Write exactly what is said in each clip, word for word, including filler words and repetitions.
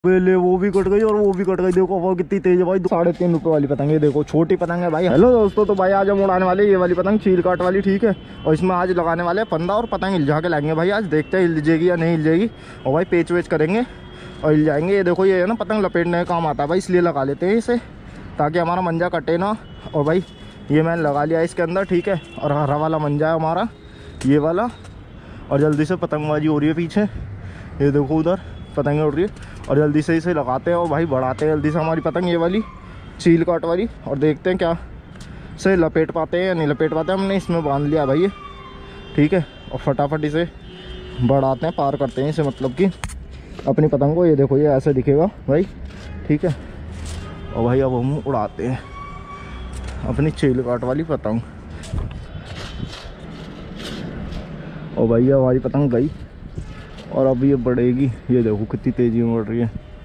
ले वो भी कट गई और वो भी कट गई। देखो वो कितनी तेज है भाई, साढ़े तीन रुपए वाली पतंग है। देखो छोटी पतंग है भाई। हेलो दोस्तों, तो भाई आज हम उड़ाने वाले ये वाली पतंग, चील काट वाली, ठीक है। और इसमें आज लगाने वाले पंदा और पतंग हिल के लाएंगे भाई। आज देखते हैं हिल जाएगी या नहीं हिल जाएगी। और भाई पेच वेच करेंगे और हिल जाएंगे। ये देखो ये है ना पतंग लपेटने का काम आता है भाई, इसलिए लगा लेते हैं इसे ताकि हमारा मंजा कटे ना। और भाई ये मैंने लगा लिया इसके अंदर, ठीक है। और हरा वाला मंजा है हमारा ये वाला। और जल्दी से पतंगबाजी हो रही है पीछे, ये देखो उधर पतंगें उड़ रही है। और जल्दी से इसे लगाते हैं और भाई बढ़ाते हैं जल्दी से हमारी पतंग ये वाली चील काट वाली। और देखते हैं क्या से लपेट पाते हैं या नहीं लपेट पाते हैं। हमने इसमें बांध लिया भाई ये, ठीक है। और फटाफट इसे बढ़ाते हैं, पार करते हैं इसे, मतलब कि अपनी पतंग को। ये देखो ये ऐसे दिखेगा भाई, ठीक है। और भाई अब हम उड़ाते हैं अपनी चील काट वाली पतंग। और भाई हमारी पतंग गई और अब ये बढ़ेगी। ये देखो कितनी तेजी में बढ़ रही है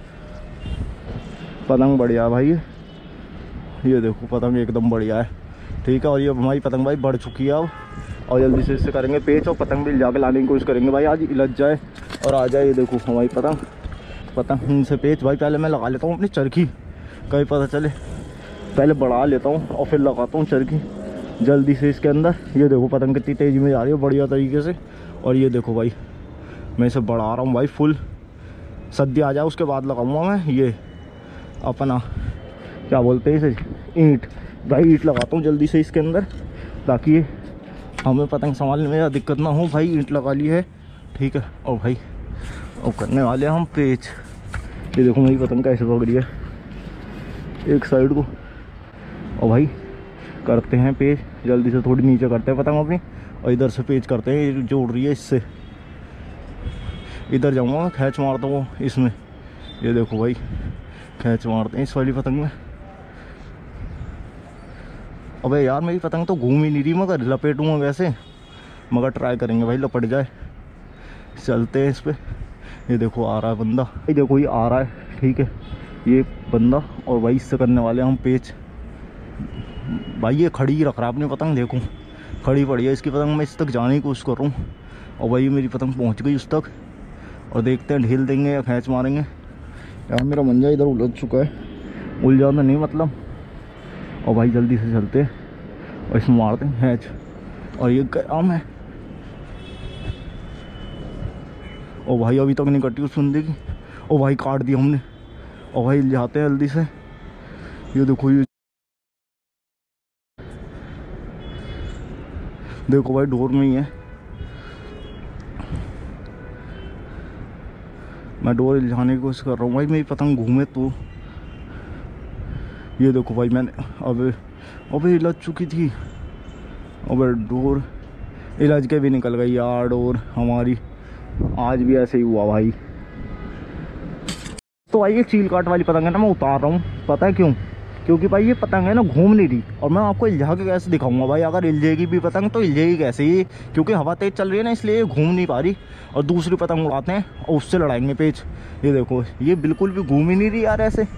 पतंग, बढ़िया भाई। ये देखो पतंग एकदम बढ़िया है, ठीक है। और ये हमारी पतंग भाई बढ़ चुकी है अब। और जल्दी से इससे करेंगे पेच और पतंग भी जाके लाने की कोशिश करेंगे भाई, आज इलझ जाए और आ जाए। ये देखो हमारी पतंग पतंग से पेच भाई पहले मैं लगा लेता हूँ अपनी चरखी, कहीं पता चले। पहले बढ़ा लेता हूँ और फिर लगाता हूँ चरखी जल्दी से इसके अंदर। ये देखो पतंग कितनी तेज़ी में जा रही है बढ़िया तरीके से। और ये देखो भाई मैं इसे बढ़ा रहा हूँ भाई, फुल सद्दी आ जाए उसके बाद लगाऊंगा मैं ये अपना क्या बोलते हैं इसे, ईंट। भाई ईंट लगाता हूँ जल्दी से इसके अंदर ताकि हमें पतंग संभालने में दिक्कत ना हो। भाई ईंट लगा ली है, ठीक है। और भाई और करने वाले हम पेच। ये देखो मेरी पतंग कैसे पकड़ रही है एक साइड को। और भाई करते हैं पेच जल्दी से, थोड़ी नीचे करते हैं पतंग अपनी और इधर से पेच करते हैं जो उड़ रही है इससे। इधर जाऊँगा खैच मारता हूँ इसमें। ये देखो भाई खैच मारते हैं इस वाली पतंग में। अबे यार मेरी पतंग तो घूम ही नहीं रही, मगर लपेटूँगा कैसे, मगर ट्राई करेंगे भाई लपट जाए। चलते हैं इस पर। ये देखो आ रहा है बंदा, ये देखो ये आ रहा है, ठीक है ये बंदा। और भाई इससे करने वाले हम पेच। भाई ये खड़ी रख रहा है अपनी पतंग, देखो खड़ी पड़ी है इसकी पतंग। मैं इस तक जाने की कोशिश कर रहा हूँ और भाई मेरी पतंग पहुँच गई उस तक। और देखते हैं ढील देंगे या खींच मारेंगे। यार मेरा मंजा इधर उलझ चुका है, उलझा तो नहीं मतलब। और भाई जल्दी से चलते हैं और इसमें मारते हैं खींच। और ये काम है। और भाई अभी तक नहीं कटी उस बंदे की। और भाई काट दिया हमने। और भाई जाते हैं जल्दी से। ये देखो ये देखो भाई डोर में ही है, मैं डोर हिलाने की कोशिश कर रहा हूँ भाई मेरी पतंग घूमे तो। ये देखो भाई मैंने अबे अबे हिलज चुकी थी। अबे डोर हिलज के भी निकल गई यार डोर हमारी। आज भी ऐसे ही हुआ भाई। तो भाई ये चील काट वाली पतंग है ना मैं उतार रहा हूँ, पता है क्यों? क्योंकि भाई ये पतंग है ना घूम नहीं रही। और मैं आपको हिलझा के कैसे दिखाऊंगा भाई, अगर हिल जाएगी भी पतंग तो हिल जाएगी कैसे ये, क्योंकि हवा तेज चल रही है ना इसलिए ये घूम नहीं पा रही। और दूसरी पतंग उड़ाते हैं और उससे लड़ाएंगे पेच। ये देखो ये बिल्कुल भी घूम ही नहीं रही यार ऐसे।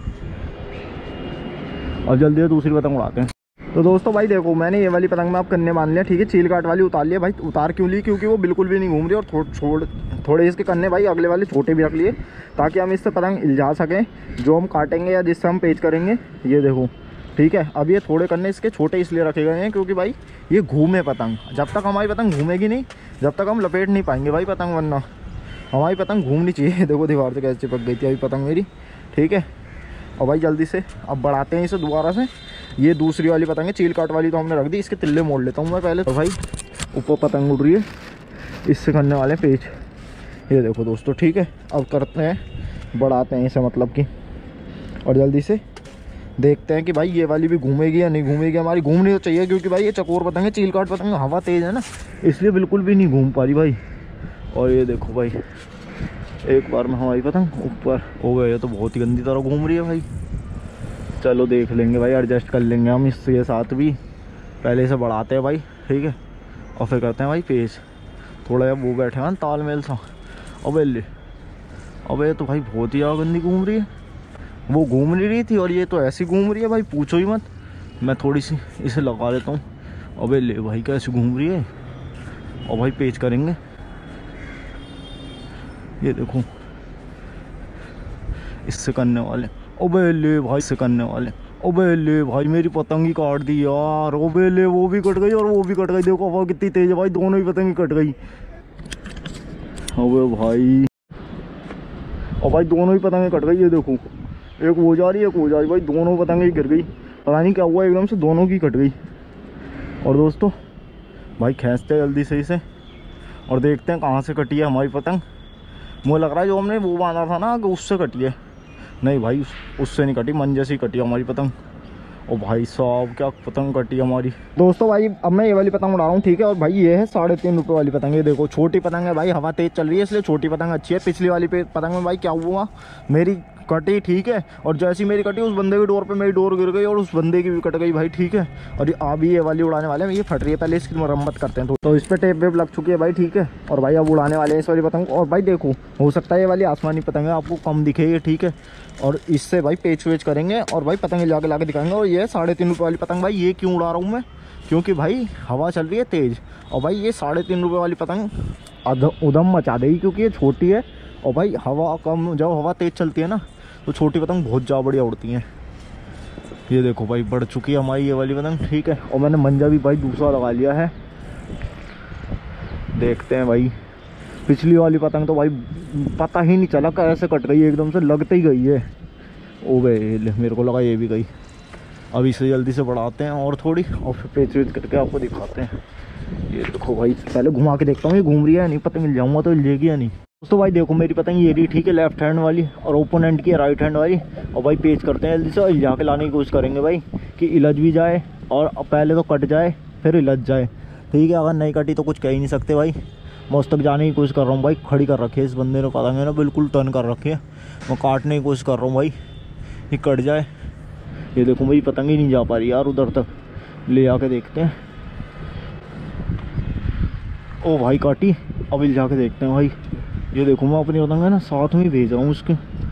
और जल्दी से दूसरी पतंग उड़ाते हैं। तो दोस्तों भाई देखो मैंने ये वाली पतंग में आप कन्ने मान लिया, ठीक है। चील काट वाली उतार लिया भाई। उतार क्यों ली? क्योंकि वो बिल्कुल भी नहीं घूम रही। और थो, छोड़ थोड़े इसके कन्ने भाई अगले वाले छोटे भी रख लिए ताकि हम इससे पतंग इल्झा सकें जो हम काटेंगे या जिससे हम पेच करेंगे। ये देखो ठीक है। अब ये थोड़े कन्ने इसके छोटे इसलिए रखे गए हैं क्योंकि भाई ये घूमे पतंग। जब तक हमारी पतंग घूमेगी नहीं जब तक हम लपेट नहीं पाएंगे भाई पतंग, वरना हमारी पतंग घूमनी चाहिए। देखो दीवार से कैसे चिपक गई थी अभी पतंग मेरी, ठीक है। और भाई जल्दी से अब बढ़ाते हैं इसे दोबारा से। ये दूसरी वाली पतंग है, चील काट वाली तो हमने रख दी। इसके तिल्ले मोड़ लेता हूँ मैं पहले। तो भाई ऊपर पतंग उड़ रही है, इससे करने वाले पेच। ये देखो दोस्तों, ठीक है। अब करते हैं बढ़ाते हैं इसे, मतलब कि। और जल्दी से देखते हैं कि भाई ये वाली भी घूमेगी या नहीं घूमेगी। हमारी घूमनी तो चाहिए क्योंकि भाई ये चकोर पतंग है, चील काट पतंग, हवा तेज़ है ना इसलिए बिल्कुल भी नहीं घूम पा रही भाई। और ये देखो भाई एक बार में हमारी पतंग ऊपर हो गई है तो बहुत ही गंदी तरह घूम रही है भाई। चलो देख लेंगे भाई, एडजस्ट कर लेंगे हम इसके साथ भी। पहले इसे बढ़ाते हैं भाई, ठीक है। और फिर करते हैं भाई पेच। थोड़ा जब वो बैठे हैं तालमेल सा। अबे ले अबे तो भाई बहुत ही ज़्यादा गंदी घूम रही है। वो घूम नहीं रही थी और ये तो ऐसी घूम रही है भाई, पूछो ही मत। मैं थोड़ी सी इसे लगा लेता हूँ। अबे ले भाई कैसे घूम रही है। और भाई पेच करेंगे। ये देखो इससे करने वाले। ओबे ले भाई, इससे करने वाले। ओबे ले भाई, मेरी पतंग ही काट दी यार। ओबे ले, वो भी कट गई और वो भी कट गई। देखो हवा कितनी तेज है भाई, दोनों ही पतंग कट गई। ओबे भाई, और भाई दोनों ही पतंगें कट गई। ये देखो, एक वो जा रही है, एक वो जा रही। भाई दोनों पतंगें गिर गई, पता नहीं क्या हुआ, एकदम से दोनों की कट गई। और दोस्तों भाई खींचते हैं जल्दी से इसे और देखते हैं कहाँ से कटी है हमारी पतंग। मुझे लग रहा है जो हमने वो बांधा था ना कि उससे कटी है। नहीं भाई, उससे नहीं कटी, मंजे से ही कटी हमारी पतंग। ओ भाई साहब, क्या पतंग कटी हमारी। दोस्तों भाई अब मैं ये वाली पतंग उड़ा रहा हूँ, ठीक है। और भाई ये है साढ़े तीन रुपये वाली पतंग। ये देखो छोटी पतंग है भाई, हवा तेज चल रही है इसलिए छोटी पतंग अच्छी है। पिछली वाली पे पतंग में भाई क्या हुआ, मेरी कटी, ठीक है। और जैसी मेरी कटी उस बंदे की डोर पे मेरी डोर गिर गई और उस बंदे की भी कट गई भाई, ठीक है। और अभी ये वाली उड़ाने वाले हैं, ये फट रही है, पहले इसकी मरम्मत करते हैं। तो इस पर टेप वेप लग चुकी है भाई, ठीक है। और भाई अब उड़ाने वाले हैं इस वाली पतंग। और भाई देखो, हो सकता है ये वाली आसमानी पतंग है, आपको कम दिखेगी, ठीक है। और इससे भाई पेच वेच करेंगे और भाई पतंग ला के ला के दिखाएंगे। और ये साढ़े तीन रुपये वाली पतंग भाई, ये क्यों उड़ा रहा हूँ मैं, क्योंकि भाई हवा चल रही है तेज़। और भाई ये साढ़े तीन रुपये वाली पतंग उधम मचा देगी क्योंकि ये छोटी है। और भाई हवा कम, जब हवा तेज़ चलती है ना तो छोटी पतंग बहुत ज़्यादा बढ़िया उड़ती हैं। ये देखो भाई बढ़ चुकी है हमारी ये वाली पतंग, ठीक है। और मैंने मंजा भी भाई दूसरा लगा लिया है, देखते हैं भाई। पिछली वाली पतंग तो भाई पता ही नहीं चला कैसे कट गई, एकदम से लगते ही गई है। ओ भाई मेरे को लगा ये भी गई। अब इसे जल्दी से बढ़ाते हैं और थोड़ी, और फिर पेच वेच करके आपको दिखाते हैं। ये देखो भाई, पहले घुमा के देखता हूँ ये घूम रही है नहीं, पतंग जाऊँगा तो लेगी या नहीं। दोस्तों भाई देखो मेरी पतंग ये रही, ठीक है, लेफ्ट हैंड वाली, और ओपोनेंट की राइट हैंड वाली। और भाई पेच करते हैं जल्दी से और इल्जा के लाने की कोशिश करेंगे भाई, कि इलझ भी जाए और पहले तो कट जाए फिर इलझ जाए, ठीक है। अगर नहीं कटी तो कुछ कह ही नहीं सकते भाई। मैं उस तक जाने की कोशिश कर रहा हूँ भाई, खड़ी कर रखी है इस बंदे ने पतंग है ना, बिल्कुल टर्न कर रखी है। मैं काटने की कोशिश कर रहा हूँ भाई, ये कट जाए। ये देखो मेरी पतंग ही नहीं जा पा रही यार, उधर तक ले आके देखते हैं। ओ भाई काटी, अब इल्जा के देखते हैं भाई। ये देखो मैं अपनी पतंग है ना साथ में ही भेज रहा हूँ उसके।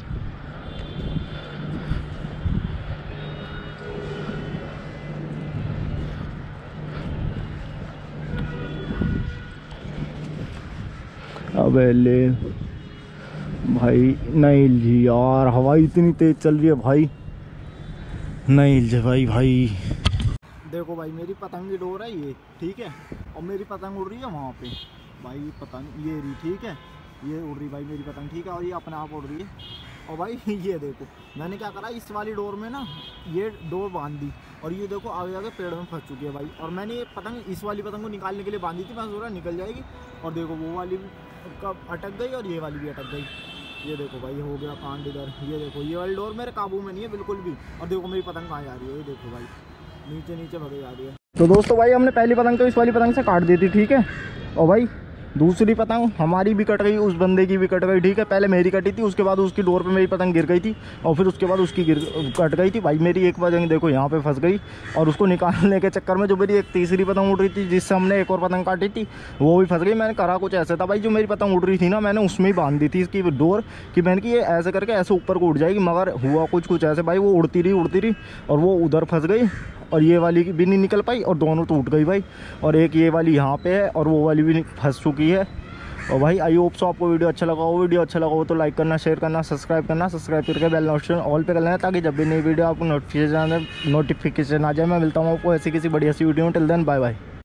अबे ले भाई, नहीं इल्झी यार, हवा इतनी तेज चल रही है भाई, नहीं इल्झे भाई। भाई देखो भाई मेरी पतंग की डोर है ये, ठीक है। और मेरी पतंग उड़ रही है वहाँ पे भाई, पतंग ये रही, ठीक है, ये उड़ रही भाई मेरी पतंग, ठीक है। और ये अपने आप उड़ रही है। और भाई ये देखो मैंने क्या करा, इस वाली डोर में ना ये डोर बांध दी और ये देखो आगे आगे पेड़ में फंस चुकी है भाई। और मैंने ये पतंग, इस वाली पतंग को निकालने के लिए बांधी थी, मैं सोचा निकल जाएगी। और देखो वो वाली भी कब अटक गई और ये वाली भी अटक गई। ये देखो भाई हो गया कांड इधर। ये देखो ये वाली डोर मेरे काबू में नहीं है बिल्कुल भी। और देखो मेरी पतंग कहाँ जा रही है, ये देखो भाई नीचे नीचे भगे जा रही है। तो दोस्तों भाई हमने पहली पतंग तो इस वाली पतंग से काट दी थी, ठीक है। और भाई दूसरी पतंग हमारी भी कट गई, उस बंदे की भी कट गई, ठीक है। पहले मेरी कटी थी, उसके बाद उसकी डोर पे मेरी पतंग गिर गई थी और फिर उसके बाद उसकी गिर कट गई थी भाई। मेरी एक पतंग देखो यहाँ पे फंस गई और उसको निकालने के चक्कर में जो मेरी एक तीसरी पतंग उड़ रही थी जिससे हमने एक और पतंग काटी थी वो भी फंस गई। मैंने करा कुछ ऐसा था भाई, जो मेरी पतंग उड़ रही थी ना मैंने उसमें ही बांध दी थी इसकी डोर, कि मैंने कि ये ऐसे करके ऐसे ऊपर को उड़ जाएगी। मगर हुआ कुछ कुछ ऐसे भाई, वो उड़ती रही उड़ती रही और वो उधर फंस गई और ये वाली भी नहीं निकल पाई और दोनों टूट गई भाई। और एक ये वाली यहाँ पे है और वो वाली भी फंस चुकी है। और भाई आई होप सो आपको वीडियो अच्छा लगा हो। वीडियो अच्छा लगा हो तो लाइक करना, शेयर करना, सब्सक्राइब करना, सब्सक्राइब करके बेल नोटिफिकेशन ऑल पे कर लेना, ताकि जब भी नई वीडियो आपको नोटिफिकेशन नोटिफिकेशन आ जाए। मैं मिलता हूँ आपको ऐसी किसी बढ़िया सी वीडियो में। Till then bye bye.